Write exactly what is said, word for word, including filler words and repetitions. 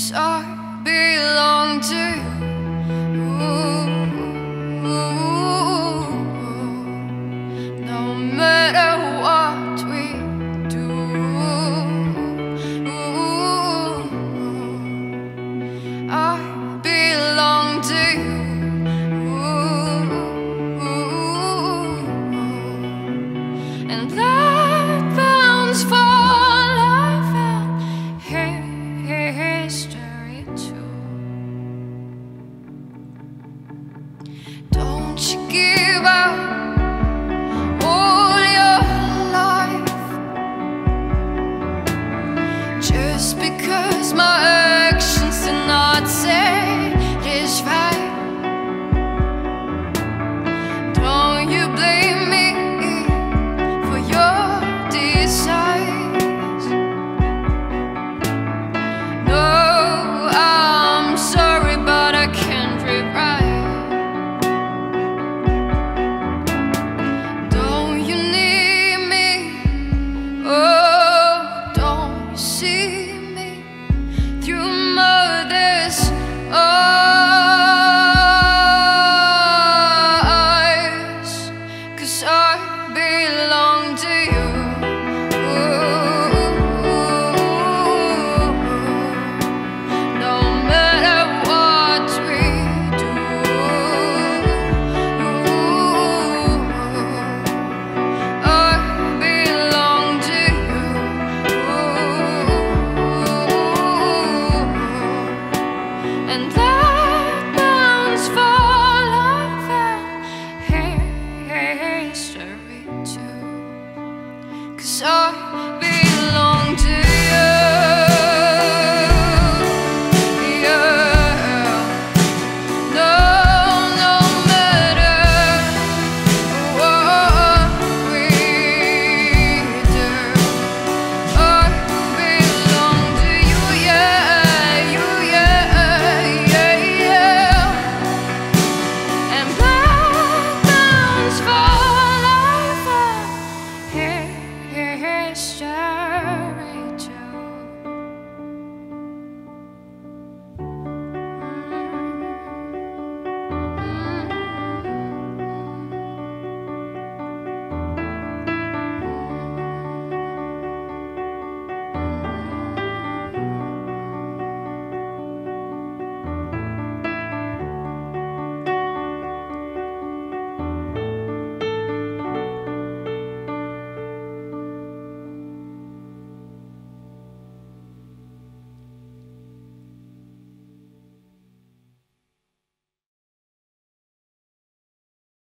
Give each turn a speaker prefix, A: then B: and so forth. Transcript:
A: 'cause I belong to you. No matter what we do, I belong to you. And that bounds for life and history too. Don't you give up all your life just because my actions are not satisfied. Don't you blame me for your desires. No, I'm sorry, but I can't rewrite. Don't you need me? Oh, don't you see?